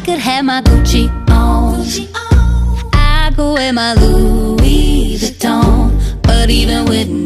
could have my Gucci on, I go wear my Louis Vuitton. But even with